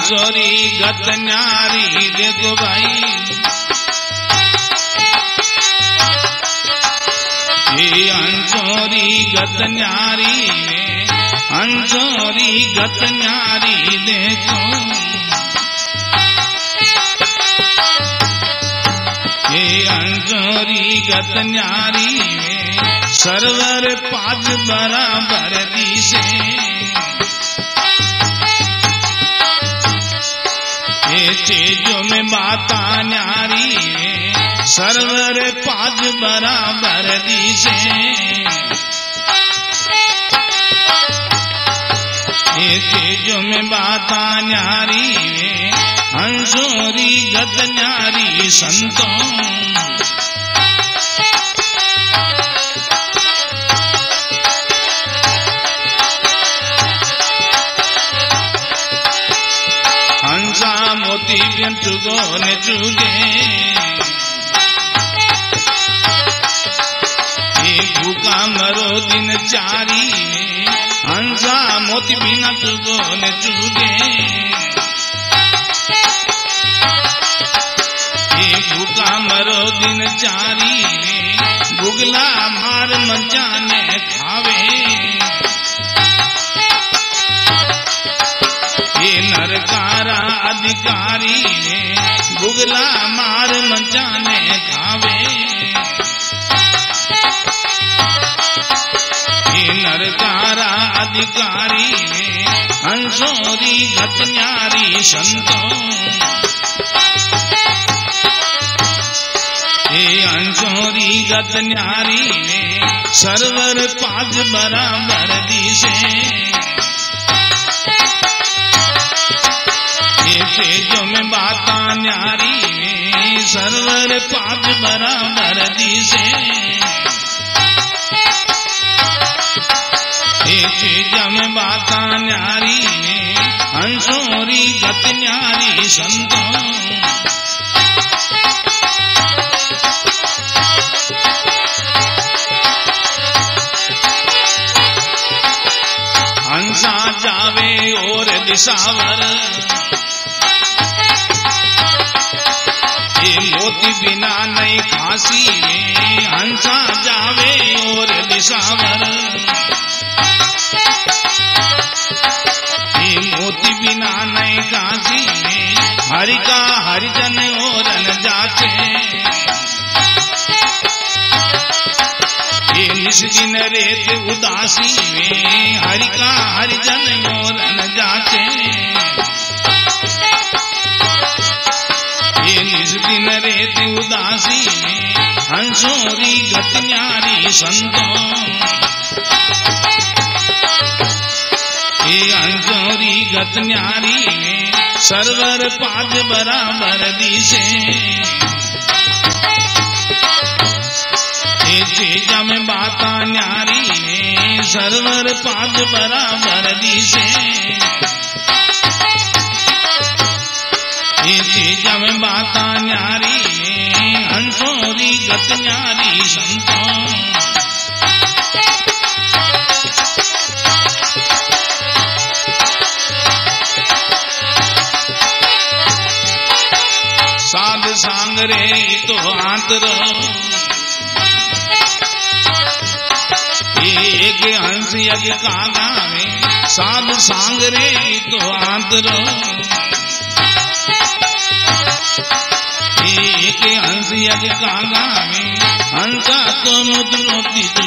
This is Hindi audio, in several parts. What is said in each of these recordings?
हंसोरी गत न्यारी देखो भाई, ये हंसोरी गत न्यारी, हंसोरी गत न्यारी देखो, ये हंसोरी गत न्यारी सरवर पाद बराबर दिसे, ये चीजों में बाता न्यारी सरवर पाद बराबर दिसे, ये चीजों में बाता न्यारी हंसोरी गत न्यारी संतों, हंसा मोती चुगो ने चुगे, ये भूखा मरो दिन चारी, हंसा मोती बिना चुगो ने चुगे, ये भूखा मरो दिन चारी, बुगला मार मचाने खावे, ये नरकारा अधिकारी बुगला मार मचाने खावे, ये नरकारा अधिकारी हंसोरी गत न्यारी संतों, ये हंसोरी गत न्यारी सरवर पाद बराबर दिसे, ये चीजों में बाता न्यारी सरवर पाद बराबर दिसे, ये चीजों में बाता न्यारी हंसोरी गत न्यारी संतों, हंसा जावे और दिशावर, ये मोती बिना नहीं खासी, हंसा जावे और दिशावर, ये मोती बिना नहीं खासी, हरि का हरिजन और न जाचे, ये निस दिन रेत उदासी में हरि का हरिजन और न जाचे, ये निस दिन रेत उदासी में हंसोरी गत न्यारी संतों, ये हंसोरी गत न्यारी सरवर पाद बराबर दिसे, ये चीजा में बाता न्यारी सरवर पाद बराबर दिसे, ये चीजा में बाता न्यारी हंसोरी गत न्यारी संतों, साध सांग रे तो आंतरो, एक हंस यज्ञ कागा में साध सांग रे तो आंतरो, एक हंस यज्ञ कागा में हंसा तो मुद्रोती तू,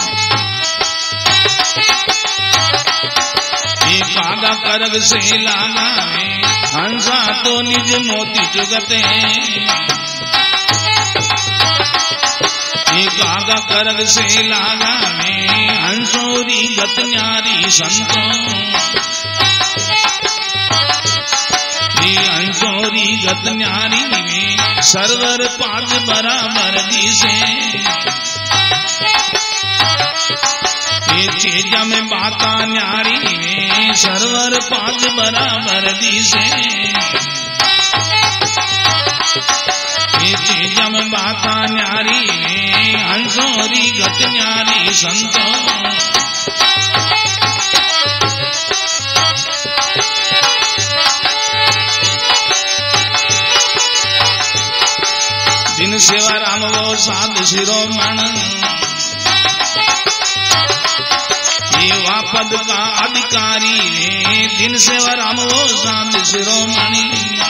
ये कागा करग से लागा में हंसा तो निज मोती चुगते, ये कागा करग से लागा में हंसोरी गत न्यारी संतों, ये हंसोरी गत न्यारी में सरवर पाद बराबर दिसे, ये चीजा में बाता न्यारी में सरवर पाद बराबर दिसे, ये चीजा में बाता न्यारी में हंसोरी गत न्यारी संतों, सेवा राम वो साध शिरोमण पद का अधिकारी दिन सेवा राम वो साध शिरोमणि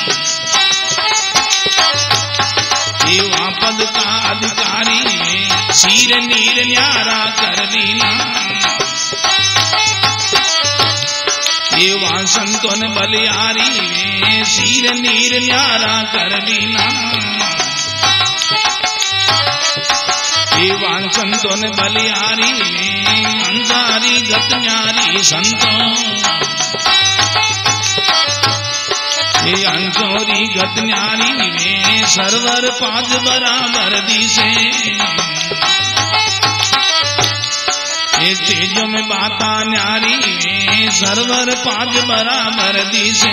पद का अधिकारी शीर नीर न्यारा कर लीना एवं संतों ने बलियारी शीर नीर न्यारा कर लीना एवं संतों ने बलियारी अंजारी गत न्यारी संतों ये अंजोरी गत न्यारी में सरवर पाज बराबर दिसे ये चीजों में बाता न्यारी में सरवर पाज बराबर दिसे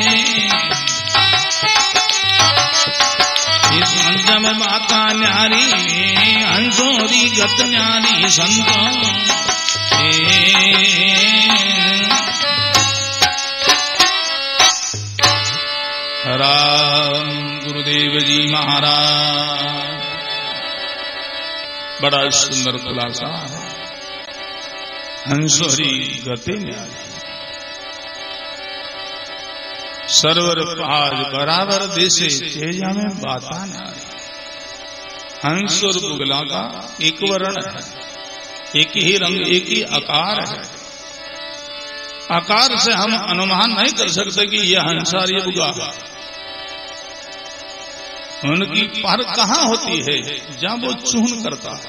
इस मंच में बाता न्यारी में अंजोरी गत न्यारी संतों राम गुरुदेव जी महाराज बड़ा सुंदर खुलासा है। हंसोरी गति न्यारी सरवर पाज बराबर देशे तेजा में बाता न्यारी। हंस और बुगला का एक वर्ण है, एक ही रंग, एक ही आकार है। आकार से हम अनुमान नहीं कर सकते कि यह हंस और ये बुगा। उनकी पर कहाँ होती है जहां वो चूहन करता है।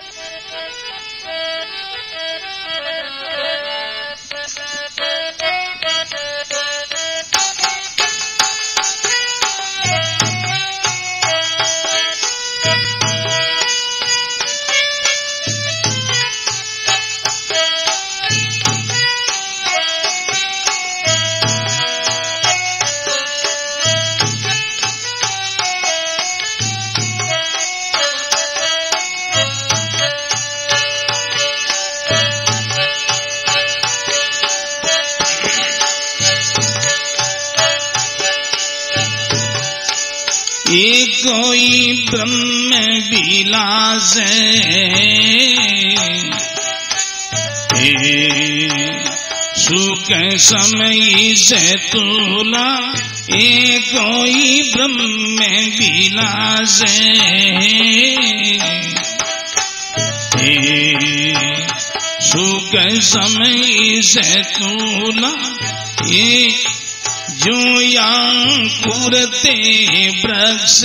कोई ब्रह्म विलास सुख समय से तुला कोई ब्रह्म विलास सुख समय से तुला जो यांकुरते वृक्ष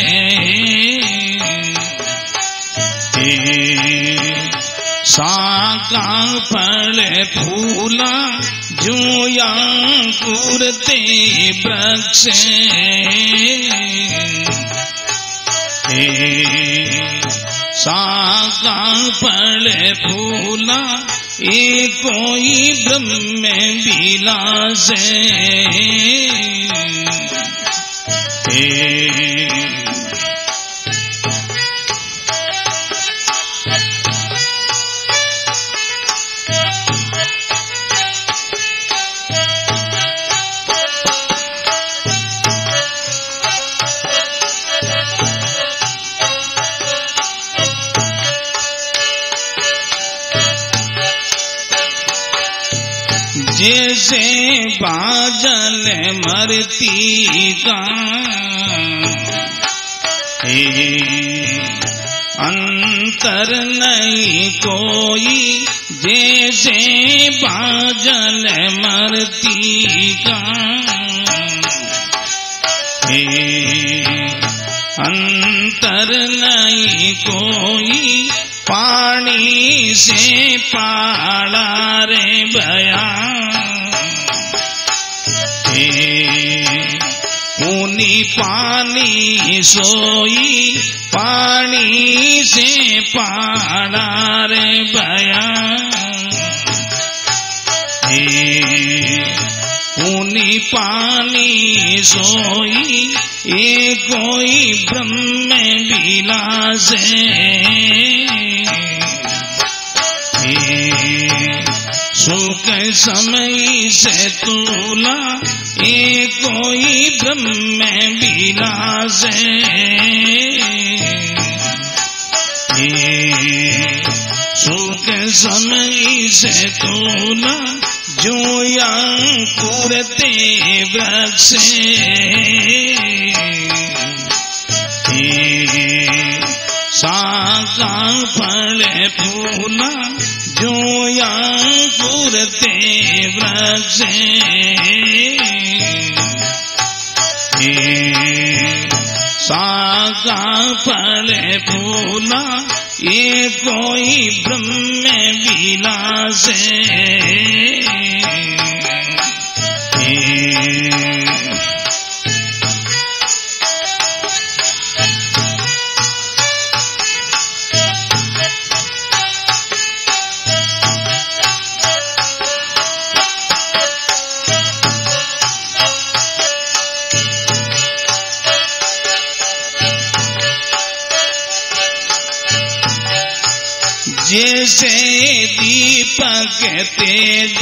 साका फल फूला जो यांकुरते वृक्ष साका फल फूला कोई ब्रह्म विलास जैसे बाजल मरती का अंतर नहीं कोई जैसे बाजल मरती का अंतर नहीं कोई पानी से पाला रे बया ऊनी पानी सोई पानी से पाला रे बया ऊनी पानी सोई कोई ब्रह्म विलास सुख समय से तुला कोई ब्रह्म विलास सुख समय से तू न जोया कुरते वृक्ष साका फल फूल जोया कुरते वृक्ष साका फल फूल ये कोई ब्रह्म विलास जैसे दीपक तेज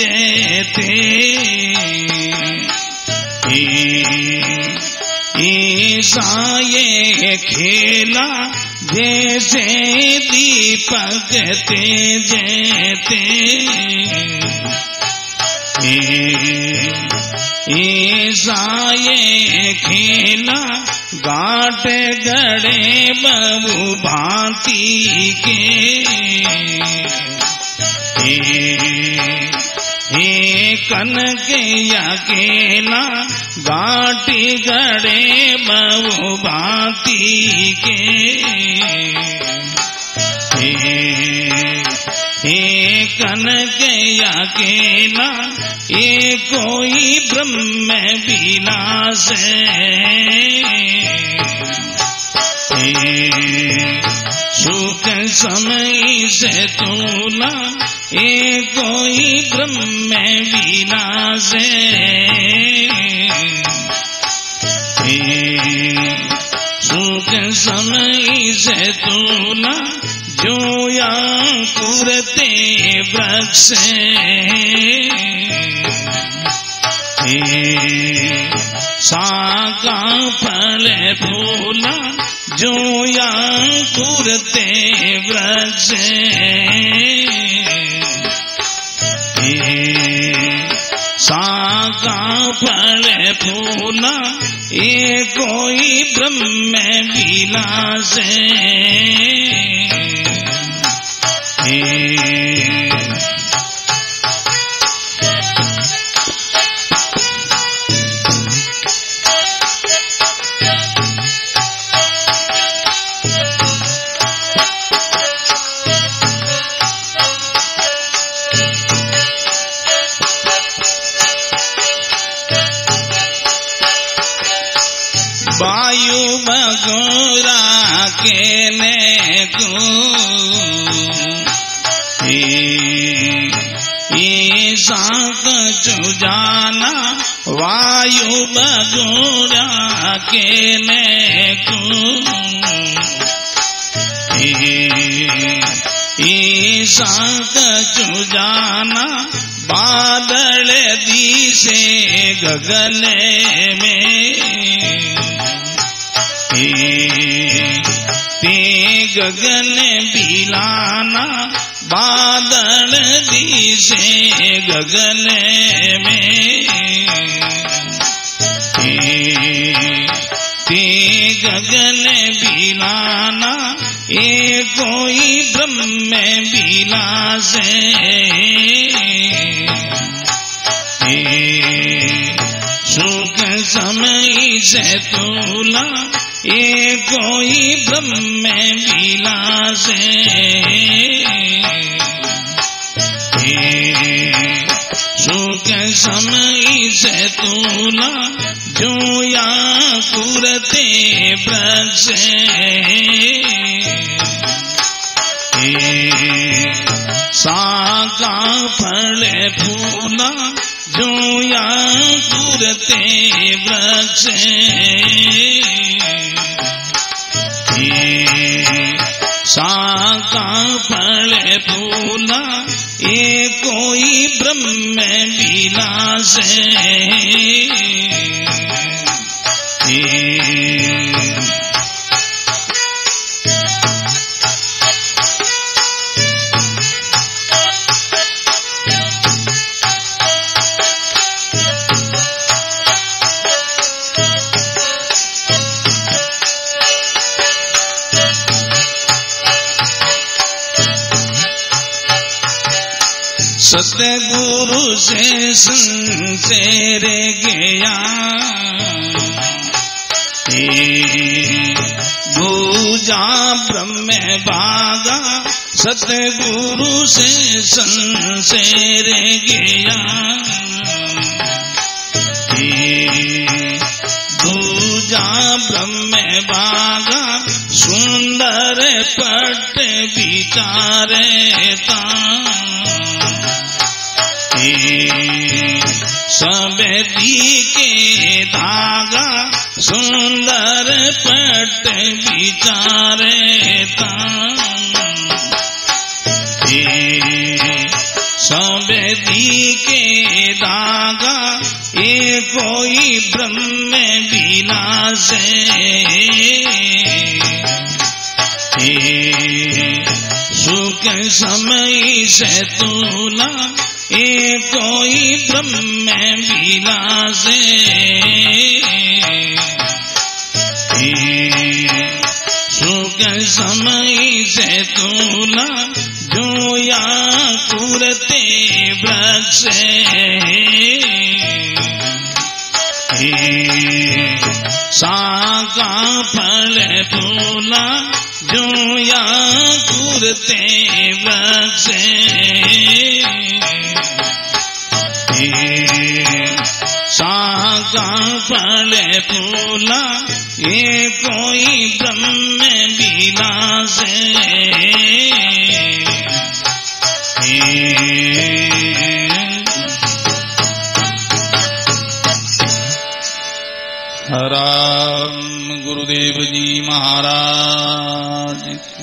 ऐसा ये खेला जैसे दीपक तेज ऐसा ये खेला गाट गड़े बहु भांति के कनक अकेला गाटी गड़े बहु भांति के कनक अकेला ये कोई ब्रह्म विलास सुख समय से तूला ये कोई ब्रह्म विलास सुख समय से तूला जोया कुरते वृक्ष साका फल फूला जोया कुरते वृक्ष साका फल फूला ये कोई ब्रह्म विलास वायु बगोरा के ने को साक चुजाना वायु बगोरा के ने को साक चुजाना बादल दिसे गगन में ते गगन बिलाना बादल दिसे गगन में ते गगन बिलाना ये कोई ब्रह्म विलास सुख समय से तूला ये कोई ब्रह्म विलास सुख समय से तूला जोया कुरते वृक्ष साका फल फूला जोया कुरते वृक्ष साका फल फूला ये कोई ब्रह्म विलास सतगुरु से तेरे गया दूजा ब्रह्म भागा सतगुरु से संसेर गया दूजा ब्रह्म भागा सुंदर पट विचारता सबदी के धागा सुंदर पट विचारता सबदी के धागा ये कोई ब्रह्म विलास सुख समय से तुला ये कोई ब्रह्म विलास सुख समय से तुला जो या कुरते वृक्ष सागा फल फूला जो या कुरते वृक्ष सागा फल फूला ये कोई ब्रह्म विलास राम गुरुदेव जी महाराज।